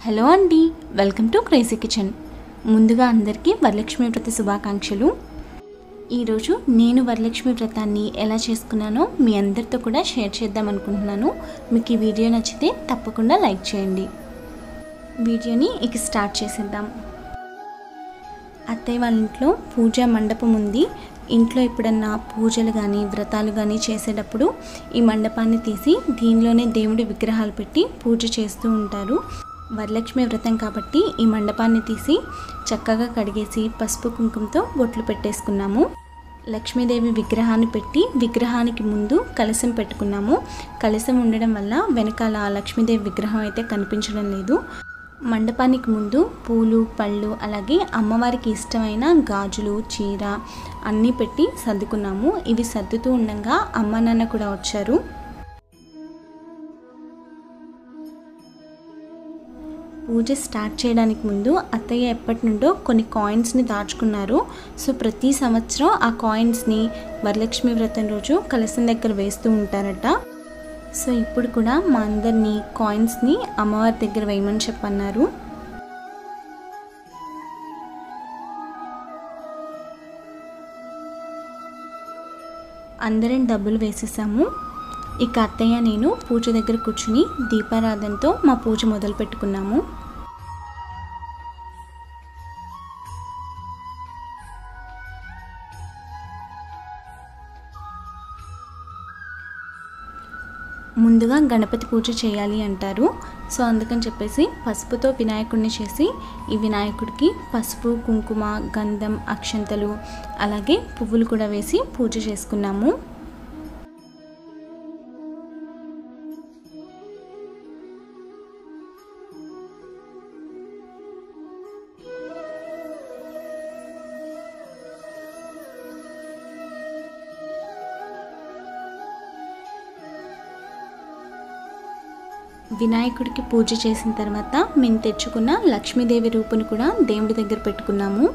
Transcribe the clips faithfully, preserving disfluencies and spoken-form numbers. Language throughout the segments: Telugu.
హలో అండి, వెల్కమ్ టు క్రేజీ కిచెన్. ముందుగా అందరికీ వరలక్ష్మి వ్రత శుభాకాంక్షలు. ఈరోజు నేను వరలక్ష్మి వ్రతాన్ని ఎలా చేసుకున్నానో మీ అందరితో కూడా షేర్ చేద్దాం అనుకుంటున్నాను. మీకు ఈ వీడియో నచ్చితే తప్పకుండా లైక్ చేయండి. వీడియోని ఇక స్టార్ట్ చేసేద్దాం. అత్తయ్య వాళ్ళ ఇంట్లో పూజా మండపం ఉంది. ఇంట్లో ఎప్పుడన్నా పూజలు కానీ వ్రతాలు కానీ చేసేటప్పుడు ఈ మండపాన్ని తీసి దీనిలోనే దేవుడి విగ్రహాలు పెట్టి పూజ చేస్తూ ఉంటారు. వరలక్ష్మి వ్రతం కాబట్టి ఈ మండపాన్ని తీసి చక్కగా కడిగేసి పసుపు కుంకుమతో బొట్లు పెట్టేసుకున్నాము. లక్ష్మీదేవి విగ్రహాన్ని పెట్టి విగ్రహానికి ముందు కలశం పెట్టుకున్నాము. కలశం ఉండడం వల్ల వెనకాల లక్ష్మీదేవి విగ్రహం అయితే కనిపించడం లేదు. మండపానికి ముందు పూలు పళ్ళు అలాగే అమ్మవారికి ఇష్టమైన గాజులు చీర అన్నీ పెట్టి సర్దుకున్నాము. ఇవి సర్దుతూ ఉండగా అమ్మ నాన్న కూడా వచ్చారు. పూజ స్టార్ట్ చేయడానికి ముందు అత్తయ్య ఎప్పటి నుండో కొన్ని కాయిన్స్ని దాచుకున్నారు. సో ప్రతి సంవత్సరం ఆ కాయిన్స్ని వరలక్ష్మి వ్రతం రోజు కలశం దగ్గర వేస్తూ ఉంటారట. సో ఇప్పుడు కూడా మా అందరినీ కాయిన్స్ని అమ్మవారి దగ్గర వేయమని చెప్పన్నారు. అందరం డబ్బులు వేసేసాము. ఇక అత్తయ్య నేను పూజ దగ్గర కూర్చుని దీపారాధనతో మా పూజ మొదలు పెట్టుకున్నాము. ముందుగా గణపతి పూజ చేయాలి అంటారు. సో అందుకని చెప్పేసి పసుపుతో వినాయకుడిని చేసి ఈ వినాయకుడికి పసుపు కుంకుమ గంధం అక్షంతలు అలాగే పువ్వులు కూడా వేసి పూజ చేసుకున్నాము. వినాయకుడికి పూజ చేసిన తర్వాత మేము తెచ్చుకున్న లక్ష్మీదేవి రూపును కూడా దేవుడి దగ్గర పెట్టుకున్నాము.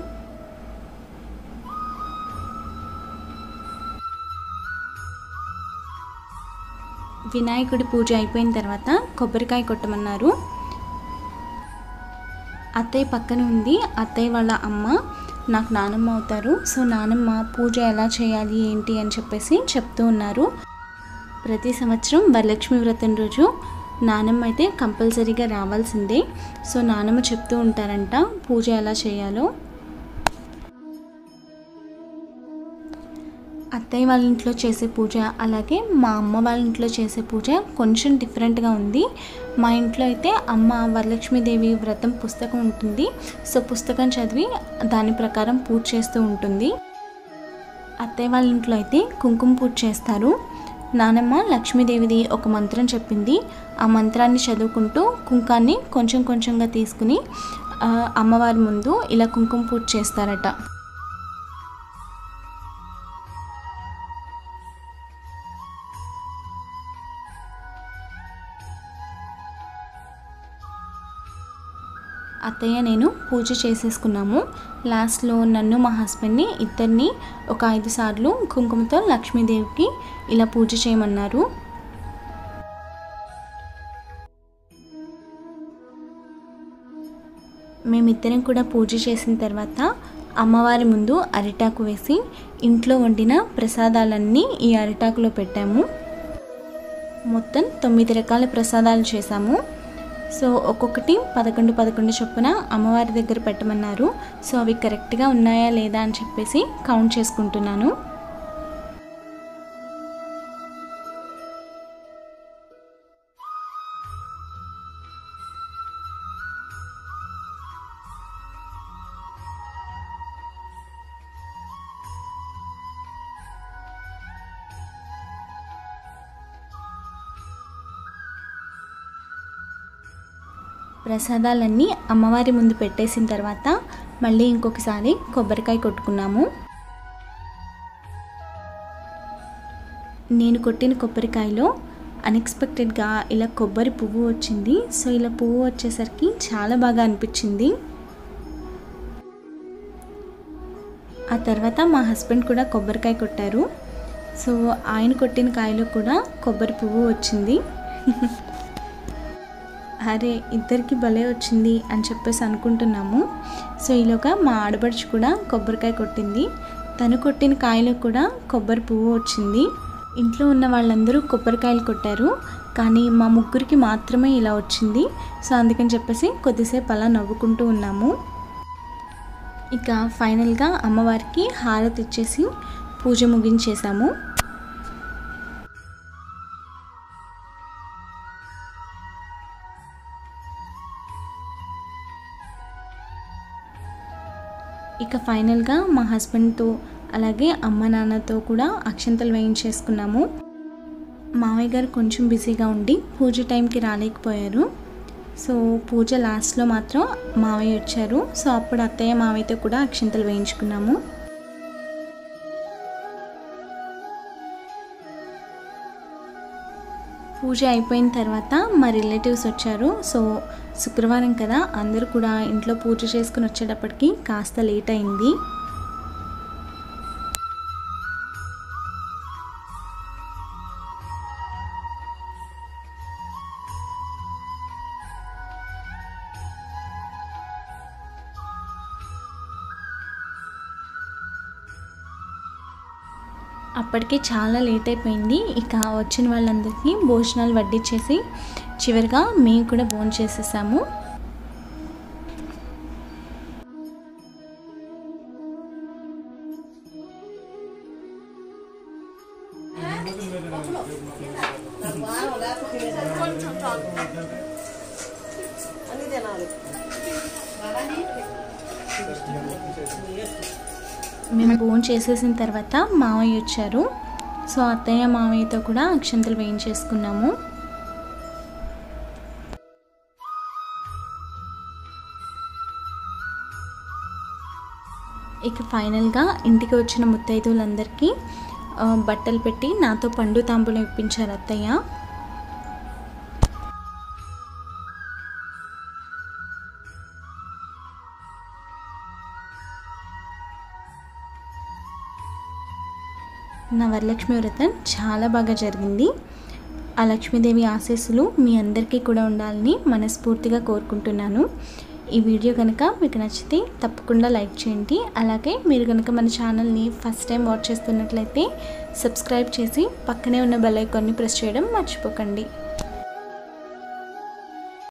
వినాయకుడి పూజ అయిపోయిన తర్వాత కొబ్బరికాయ కొట్టమన్నారు. అత్తయ్య పక్కన ఉంది. అత్తయ్య వాళ్ళ అమ్మ నాకు నానమ్మ అవుతారు. సో నానమ్మ పూజ ఎలా చేయాలి ఏంటి అని చెప్పేసి చెప్తూ ఉన్నారు. ప్రతి సంవత్సరం వరలక్ష్మి వ్రతం రోజు నానమ్మ అయితే కంపల్సరీగా రావాల్సిందే. సో నానమ్మ చెప్తూ ఉంటారంట పూజ ఎలా చేయాలో. అత్తయ్య వాళ్ళ ఇంట్లో చేసే పూజ అలాగే మా అమ్మ వాళ్ళ ఇంట్లో చేసే పూజ కొంచెం డిఫరెంట్గా ఉంది. మా ఇంట్లో అయితే అమ్మ వరలక్ష్మీదేవి వ్రతం పుస్తకం ఉంటుంది. సో పుస్తకం చదివి దాని ప్రకారం పూజ చేస్తూ ఉంటుంది. అత్తయ్య వాళ్ళ ఇంట్లో అయితే కుంకుమ పూజ చేస్తారు. నానమ్మ లక్ష్మీదేవిది ఒక మంత్రం చెప్పింది. ఆ మంత్రాన్ని చదువుకుంటూ కుంకాన్ని కొంచెం కొంచెంగా తీసుకుని అమ్మవారి ముందు ఇలా కుంకుమ పూజ చేస్తారట. అత్తయ్య నేను పూజ చేసేసుకున్నాము. లాస్ట్లో నన్ను మా హస్బెండ్ని ఇద్దరిని ఒక ఐదు సార్లు కుంకుమతో లక్ష్మీదేవికి ఇలా పూజ చేయమన్నారు. మేమిద్దరం కూడా పూజ చేసిన తర్వాత అమ్మవారి ముందు అరిటాకు వేసి ఇంట్లో వండిన ప్రసాదాలన్నీ ఈ అరిటాకులో పెట్టాము. మొత్తం తొమ్మిది రకాల ప్రసాదాలు చేశాము. సో ఒక్కొక్కటి పదకొండు పదకొండు చొప్పున అమ్మవారి దగ్గర పెట్టమన్నారు. సో అవి కరెక్ట్గా ఉన్నాయా లేదా అని చెప్పేసి కౌంట్ చేసుకుంటున్నాను. ప్రసాదాలన్నీ అమ్మవారి ముందు పెట్టేసిన తర్వాత మళ్ళీ ఇంకొకసారి కొబ్బరికాయ కొట్టుకున్నాము. నేను కొట్టిన కొబ్బరికాయలో అన్ఎక్స్పెక్టెడ్గా ఇలా కొబ్బరి పువ్వు వచ్చింది. సో ఇలా పువ్వు వచ్చేసరికి చాలా బాగా అనిపించింది. ఆ తర్వాత మా హస్బెండ్ కూడా కొబ్బరికాయ కొట్టారు. సో ఆయన కొట్టిన కాయలో కూడా కొబ్బరి పువ్వు వచ్చింది. అరే ఇద్దరికి భలే వచ్చింది అని చెప్పేసి అనుకుంటున్నాము. సో ఈలోగా మా ఆడపడుచు కూడా కొబ్బరికాయ కొట్టింది. తను కొట్టిన కాయలో కూడా కొబ్బరి పువ్వు వచ్చింది. ఇంట్లో ఉన్న వాళ్ళందరూ కొబ్బరికాయలు కొట్టారు, కానీ మా ముగ్గురికి మాత్రమే ఇలా వచ్చింది. సో అందుకని చెప్పేసి కొద్దిసేపు అలా నవ్వుకుంటూ ఉన్నాము. ఇక ఫైనల్గా అమ్మవారికి హారతి ఇచ్చేసి పూజ ముగించేసాము. ఇక ఫైనల్గా మా హస్బెండ్తో అలాగే అమ్మ నాన్నతో కూడా అక్షంతలు వేయించేసుకున్నాము. మామయ్య గారు కొంచెం బిజీగా ఉండి పూజ టైంకి రాలేకపోయారు. సో పూజ లాస్ట్లో మాత్రం మామయ్య వచ్చారు. సో అప్పుడు అత్తయ్య మామయ్యతో కూడా అక్షంతలు వేయించుకున్నాము. పూజ అయిపోయిన తర్వాత మా రిలేటివ్స్ వచ్చారు. సో శుక్రవారం కదా, అందరూ కూడా ఇంట్లో పూజ చేసుకుని వచ్చేటప్పటికి కాస్త లేట్ అయింది. అప్పటికే చాలా లేట్ అయిపోయింది. ఇక వచ్చిన వాళ్ళందరికీ భోజనాలు వడ్డించేసి చివరిగా మేము కూడా భోజనం చేసేసాము. మేము భోజనం చేసేసిన తర్వాత మామయ్య వచ్చారు. సో అత్తయ్య మామయ్యతో కూడా అక్షంతలు వేయించేసుకున్నాము. ఇక ఫైనల్గా ఇంటికి వచ్చిన ముత్తైదువులందరికీ బట్టలు పెట్టి నాతో పండు తాంబూలం ఇప్పించారు అత్తయ్య. నా వరలక్ష్మి వ్రతం చాలా బాగా జరిగింది. ఆ లక్ష్మీదేవి ఆశీస్సులు మీ అందరికీ కూడా ఉండాలని మనస్ఫూర్తిగా కోరుకుంటున్నాను. ఈ వీడియో కనుక మీకు నచ్చితే తప్పకుండా లైక్ చేయండి. అలాగే మీరు కనుక మన ఛానల్ని ఫస్ట్ టైం వాచ్ చేస్తున్నట్లయితే సబ్స్క్రైబ్ చేసి పక్కనే ఉన్న బెల్ ఐకాన్ని ప్రెస్ చేయడం మర్చిపోకండి.